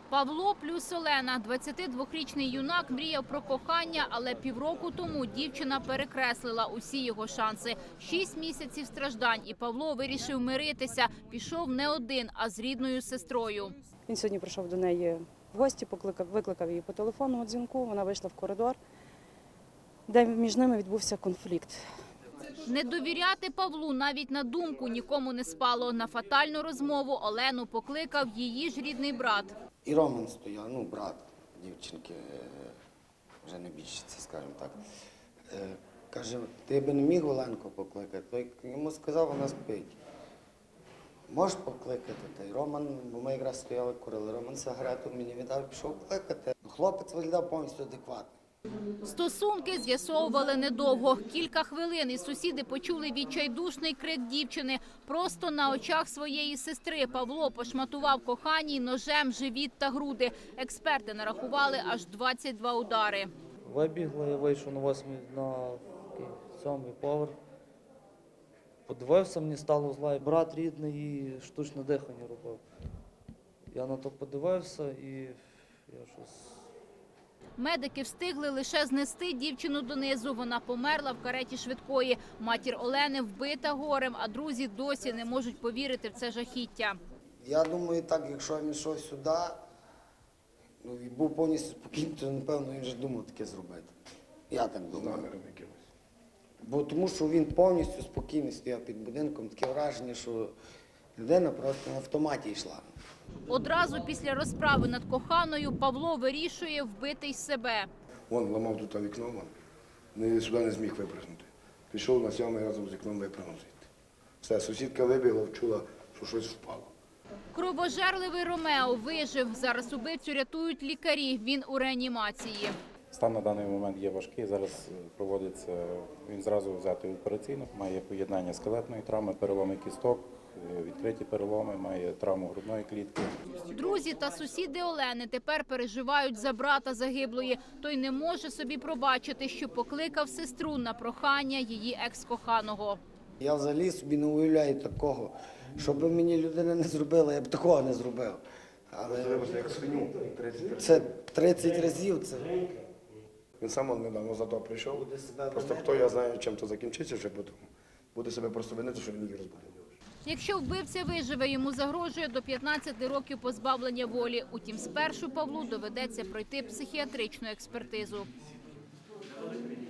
Павло плюс Олена. 22-річний юнак мріяв про кохання, але півроку тому дівчина перекреслила усі його шанси. 6 місяців страждань, і Павло вирішив миритися. Пішов не один, а з рідною сестрою. Він сьогодні прийшов до неї в гості, викликав її по телефонному дзвінку, вона вийшла в коридор, де між ними відбувся конфлікт. Не довіряти Павлу навіть на думку нікому не спало. На фатальну розмову Олену покликав її ж рідний брат. І Роман стояв, брат дівчинки, вже не більше, скажімо так. Каже, ти би не міг Оленку покликати? Той йому сказав, вона спить. Можеш покликати? Та й Роман, бо ми якраз стояли, курили. Роман сигарету мені віддав, пішов кликати. Хлопець виглядав повністю адекватно. Стосунки з'ясовували недовго. Кілька хвилин і сусіди почули відчайдушний крик дівчини. Просто на очах своєї сестри Павло пошматував коханій ножем живіт та груди. Експерти нарахували аж 22 удари. Вибігли, я вийшов на 7-й поверх. Подивився, мені стало зла. Брат рідний і штучне дихання робив. Я на то подивився і я щось... Медики встигли лише знести дівчину донизу. Вона померла в кареті швидкої. Матір Олени вбита горем, а друзі досі не можуть повірити в це жахіття. Я думаю, так, якщо він йшов сюди, і був повністю спокійний, то, напевно, він вже думав таке зробити. Я так думаю. Бо тому що він повністю спокійний стояв під будинком, таке враження, що людина просто на автоматі йшла. Одразу після розправи над коханою Павло вирішує вбити й себе. Він ламав тут вікно, сюди не зміг випрыгнути. Пішов на 7-й разом з вікном випрыгнув звідти. Все, сусідка вибігла, вчула, що щось впало. Кровожерливий Ромео вижив. Зараз убивцю рятують лікарі. Він у реанімації. Стан на даний момент є важкий. Зараз проводиться, він зразу взятий в операційну. Має поєднання скелетної травми, переломи кісток, відкриті переломи, має травму грудної клітки. Друзі та сусіди Олени тепер переживають за брата загиблої. Той не може собі пробачити, що покликав сестру на прохання її екс-коханого. Я взагалі собі не уявляю такого. Що би мені людина не зробила, я б такого не зробив. Але це 30 разів. Це... Він сам недавно за то прийшов. Просто хто я знаю, чим то закінчиться вже потім. Буде себе просто винити, що він її розбудив. Якщо вбивця виживе, йому загрожує до 15 років позбавлення волі. Утім, спершу Павлу доведеться пройти психіатричну експертизу.